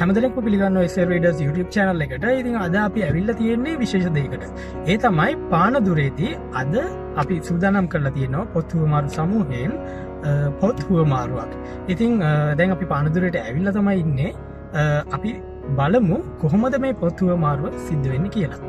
හැමදෙනෙක්ම පිළිගන්නවා SL Readers YouTube channel එකට. ඉතින් අද අපි ඇවිල්ලා තියෙන්නේ විශේෂ දෙයකට. ඒ තමයි පානදුරේදී අද අපි සූදානම් කරලා තියෙනවා පොත් හුවමාරු සමූහයෙන් පොත් හුවමාරුවක්. ඉතින් දැන් අපි පානදුරේට ඇවිල්ලා තමයි ඉන්නේ. අපි බලමු කොහොමද මේ පොත් හුවමාරුව සිද්ධ වෙන්නේ කියලා.